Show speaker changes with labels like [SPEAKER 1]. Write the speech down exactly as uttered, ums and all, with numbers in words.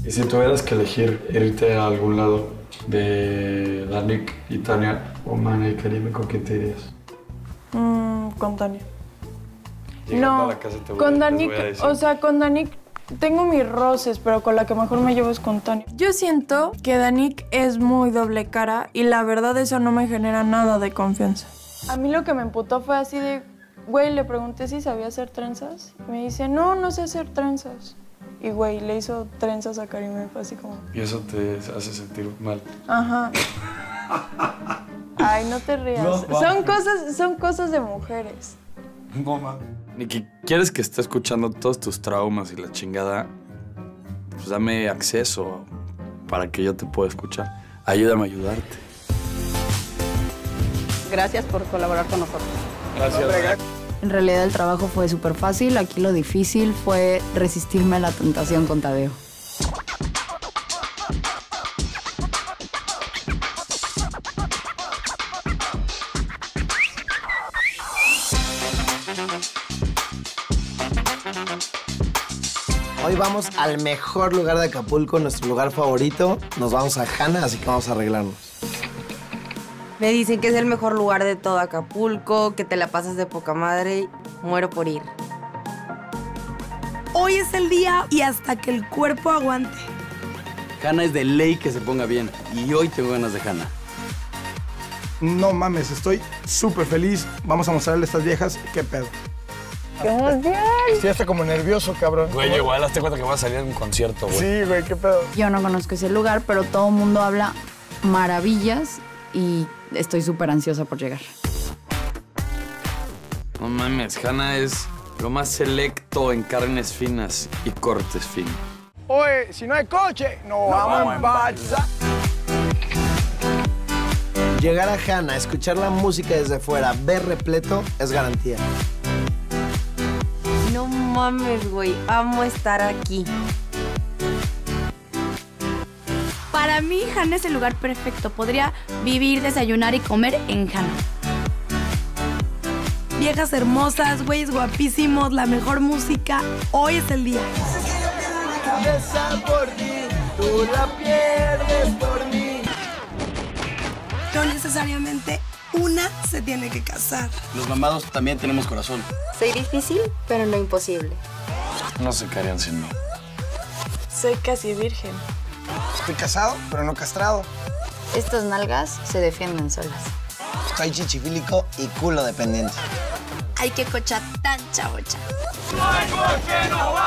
[SPEAKER 1] Y si tuvieras que elegir irte a algún lado de Danik y Tania o Mana y Karime, ¿con quién te irías?
[SPEAKER 2] Mm, con Tania.
[SPEAKER 1] Llegando
[SPEAKER 2] No,
[SPEAKER 1] a la casa te voy,
[SPEAKER 2] con
[SPEAKER 1] les
[SPEAKER 2] Danik,
[SPEAKER 1] voy a decir.
[SPEAKER 2] o sea, con Danik tengo mis roces, pero con la que mejor me llevo es con Tania. Yo siento que Danik es muy doble cara y la verdad eso no me genera nada de confianza. A mí lo que me emputó fue así de, güey, le pregunté si sabía hacer trenzas. Y me dice, no, no sé hacer trenzas. Y güey, le hizo trenzas a Karime, fue así como...
[SPEAKER 1] Y eso te hace sentir mal.
[SPEAKER 2] Ajá. Ay, no te rías.
[SPEAKER 1] No,
[SPEAKER 2] son, cosas, son cosas de mujeres.
[SPEAKER 1] No, mames. Niki, ¿quieres que esté escuchando todos tus traumas y la chingada? Pues dame acceso para que yo te pueda escuchar. Ayúdame a ayudarte.
[SPEAKER 3] Gracias por colaborar con nosotros.
[SPEAKER 1] Gracias.
[SPEAKER 4] En realidad el trabajo fue súper fácil. Aquí lo difícil fue resistirme a la tentación con Tadeo.
[SPEAKER 5] Hoy vamos al mejor lugar de Acapulco, nuestro lugar favorito. Nos vamos a Hanna, así que vamos a arreglarnos.
[SPEAKER 6] Me dicen que es el mejor lugar de todo Acapulco, que te la pasas de poca madre. Muero por ir.
[SPEAKER 7] Hoy es el día y hasta que el cuerpo aguante.
[SPEAKER 8] Hanna es de ley que se ponga bien. Y hoy tengo ganas de Hanna.
[SPEAKER 9] No mames, estoy súper feliz. Vamos a mostrarle a estas viejas qué pedo.
[SPEAKER 2] ¡Qué emoción!
[SPEAKER 9] Estoy hasta como nervioso, cabrón.
[SPEAKER 1] Güey, igual hazte cuenta que vas a salir en un concierto, güey.
[SPEAKER 9] Sí, güey, qué pedo.
[SPEAKER 4] Yo no conozco ese lugar, pero todo el mundo habla maravillas y estoy súper ansiosa por llegar.
[SPEAKER 1] No mames, Hanna es lo más selecto en carnes finas y cortes finos.
[SPEAKER 9] Oye, si no hay coche, no, vamos en balsa.
[SPEAKER 5] Llegar a Hanna, escuchar la música desde fuera, ver repleto, es garantía.
[SPEAKER 6] No mames, güey. Amo estar aquí.
[SPEAKER 7] Para mí, Hanna es el lugar perfecto. Podría vivir, desayunar y comer en Hanna. Viejas hermosas, güeyes guapísimos, la mejor música. Hoy es el día.
[SPEAKER 5] Cabeza por ti, tú la pierdes por mí.
[SPEAKER 7] No necesariamente una se tiene que casar.
[SPEAKER 8] Los mamados también tenemos corazón.
[SPEAKER 6] Soy difícil, pero no imposible.
[SPEAKER 1] No se quedarían sin mí.
[SPEAKER 2] Soy casi virgen.
[SPEAKER 9] Estoy casado, pero no castrado.
[SPEAKER 4] Estas nalgas se defienden solas.
[SPEAKER 5] Soy chichifílico y culo dependiente.
[SPEAKER 7] Hay que cochar tan chavocha.
[SPEAKER 10] No hay por qué no